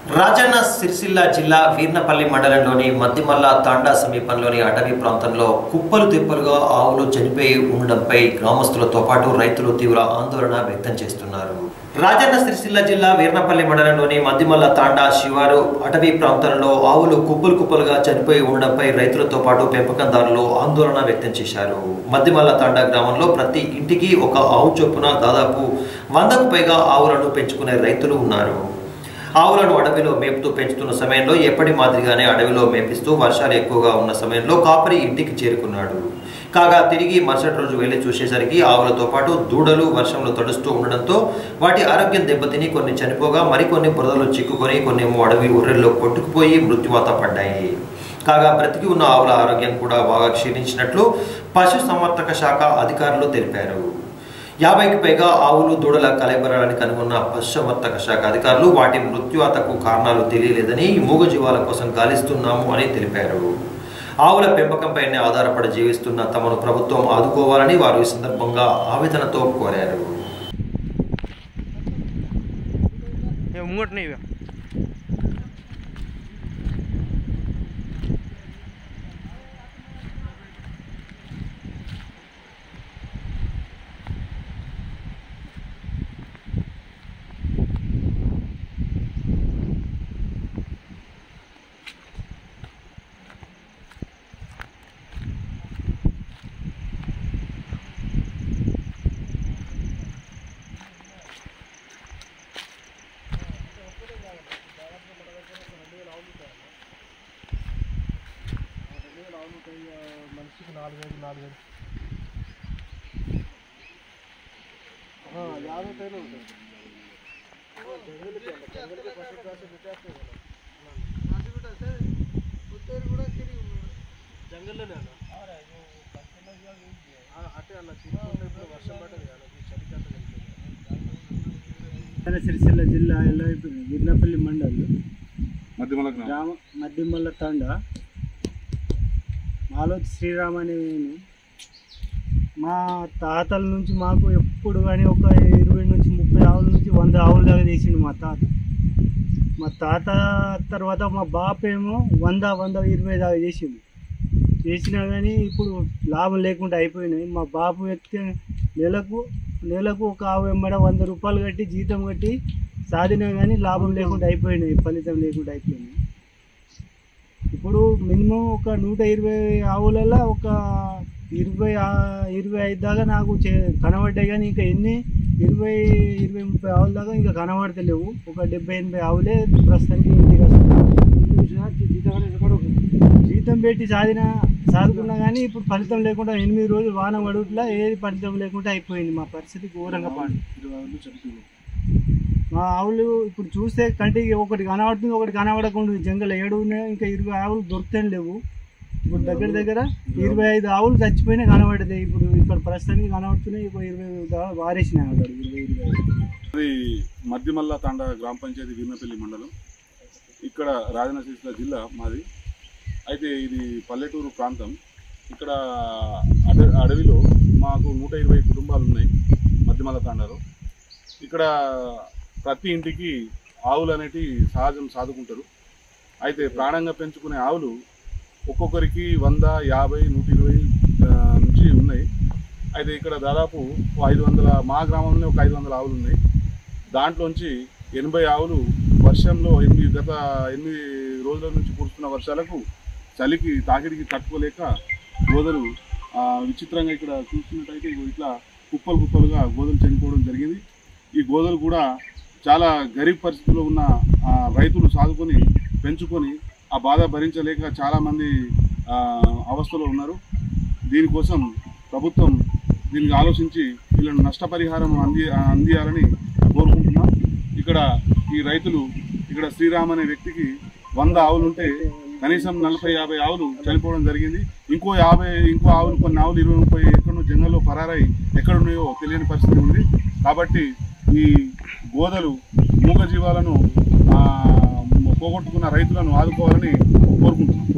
రాజన్న సిరిసిల్ల జిల్లా వీర్నపల్లి మండలంలోని మద్దిమల్ల తాండా సమీపంలోని అటవీ ప్రాంతంలో కుప్పలు తెప్పలుగా ఆవులు చనిపోయి ఉండడంపై గ్రామస్తులతో పాటు రైతులు తీవ్ర ఆందోళన వ్యక్తం చేస్తున్నారు. రాజన్న సిరిసిల్ల జిల్లా వీర్నపల్లి మండలంలోని మద్దిమల్ల తాండా శివారు అటవీ ప్రాంతంలో ఆవులు కుప్పలుగా చనిపోయి ఉండడంపై రైతులతో పాటు పెంపకందారులు ఆందోళన వ్యక్తం చేశారు. మద్దిమల్ల తాండా గ్రామంలో ప్రతి ఇంటికి ఒక ఆవు చొప్పున దాదాపు 100కు పైగా ఆవులను పెంచుకునే రైతులు ఉన్నారు. ఆవులను అడవిలో మేపుతూ పెంచుతున్న సమయంలో ఎప్పటి మాదిరిగానే అడవిలో మేపిస్తూ వర్షాలు ఎక్కువగా ఉన్న సమయంలో కాపరి ఇంటికి చేరుకున్నాడు. కాగా తిరిగి మరుసటి రోజు వెళ్లి చూసేసరికి ఆవులతో పాటు దూడలు వర్షంలో తడుస్తూ ఉండడంతో వాటి ఆరోగ్యం దెబ్బతిని కొన్ని చనిపోగా మరికొన్ని బురదలో చిక్కుకొని కొన్నేమో అడవి ఉర్రెల్లో కొట్టుకుపోయి మృత్యువాత పడ్డాయి. కాగా బ్రతికి ఉన్న ఆవుల ఆరోగ్యం కూడా బాగా క్షీణించినట్లు పశు సంవర్ధక శాఖ అధికారులు తెలిపారు. 50కి పైగా ఆవులు దూడల కలబరాలని కనుగొన్న పశుసంవర్ధక శాఖ అధికారులు వాటి మృత్యువాతకు కారణాలు తెలియలేదని మూగజీవాల కోసం గాలిస్తున్నాము అని తెలిపారు. ఆవుల పెంపకంపైనే ఆధారపడి జీవిస్తున్న తమను ప్రభుత్వం ఆదుకోవాలని వారు ఈ సందర్భంగా ఆవేదనతో కోరారు. మనిషికి 4,000 50 పైన ఉంటుంది. జంగల్లోనే అటే అలా తిరుగుతున్నప్పుడు వర్షం పడ్డది కదా చలికాలం. సిరిసిల్ల జిల్లా వీర్నపల్లి మండల్ మద్దిమల్ల తాండా మాలోతి శ్రీరామ్ అనే నేను మా తాతల నుంచి మాకు ఎప్పుడు కానీ ఒక 20 నుంచి 30 ఆవుల నుంచి 100 ఆవుల దాకా చేసిండు మా తాత తర్వాత మా బాప ఏమో 100-120 దాకా చేసినా కానీ ఇప్పుడు లాభం లేకుండా అయిపోయినాయి. మా బాపు వ్యక్తి నెలకు ఒక ఆవు వెంబడ 100 రూపాయలు కట్టి జీతం కట్టి సాధినా కానీ లాభం లేకుండా అయిపోయినాయి, ఫలితం లేకుండా అయిపోయినాయి. ఇప్పుడు మినిమం ఒక 120 ఆవులలో ఒక 20-25 దాకా నాకు కనబడ్డాయి, కానీ ఇంకా ఎన్ని 20-30 ఆవుల దాకా ఇంకా కనబడతలేవు. ఒక 70-80 ఆవులే ప్రస్తుతానికి ఇంటికి జీతం పెట్టి సాదుకున్నా కానీ ఇప్పుడు ఫలితం లేకుండా 8 రోజులు వాన పడుట్లా ఏది ఫలితం లేకుండా అయిపోయింది. మా పరిస్థితి ఘోరంగా మా ఆవులు ఇప్పుడు చూస్తే కంటికి ఒకటి కనబడుతుంది, ఒకటి కనబడకుండా జంగల్ 7 ఉన్నాయి, ఇంకా 20 ఆవులు దొరుకుతాయి లేవు. ఇప్పుడు దగ్గర 25 ఆవులు చచ్చిపోయినాయి కనబడతాయి. ఇప్పుడు ఇక్కడ ప్రస్తుతానికి కనబడుతున్నాయి, ఒక 20 వారేసినాయి. అది మద్దిమల్ల తాండా గ్రామ పంచాయతీ వీర్నపల్లి మండలం, ఇక్కడ రాజన్న సిరిసిల్ల జిల్లా మాది. అయితే ఇది పల్లెటూరు ప్రాంతం. ఇక్కడ అడవిలో మాకు 120 కుటుంబాలు ఉన్నాయి మద్దిమల్ల తాండాలో. ఇక్కడ ప్రతి ఇంటికి ఆవులు అనేటివి సహజం సాదుకుంటారు. అయితే ప్రాణంగా పెంచుకునే ఆవులు ఒక్కొక్కరికి 100, 50, 120 నుంచి ఉన్నాయి. అయితే ఇక్కడ దాదాపు 500 మా గ్రామంలో ఒక 500 ఆవులు ఉన్నాయి. దాంట్లోంచి 80 ఆవులు వర్షంలో గత 8 రోజుల నుంచి కురుస్తున్న వర్షాలకు చలికి తాకిడికి తట్టుకోలేక గోదలు విచిత్రంగా ఇక్కడ చూస్తున్నట్టయితే ఇట్లా కుప్పలుగా గోదలు చనిపోవడం జరిగింది. ఈ గోదలు కూడా చాలా గరీబ్ పరిస్థితుల్లో ఉన్న రైతులు సాదుకొని పెంచుకొని ఆ బాధ భరించలేక చాలామంది అవస్థలో ఉన్నారు. దీనికోసం ప్రభుత్వం దీనికి ఆలోచించి వీళ్ళను నష్టపరిహారం అందియాలని కోరుకుంటున్నాం. ఇక్కడ ఈ రైతులు ఇక్కడ శ్రీరామ్ అనే వ్యక్తికి 100 ఆవులు ఉంటే కనీసం 40-50 ఆవులు చనిపోవడం జరిగింది. ఇంకో ఆవులు కొన్ని ఆవులు 20-30 ఎక్కడో జంగల్లో పరారై ఎక్కడున్నాయో తెలియని పరిస్థితి ఉంది. కాబట్టి ఈ గోదలు మూగజీవాలను పోగొట్టుకున్న రైతులను ఆదుకోవాలని కోరుకుంటున్నాం.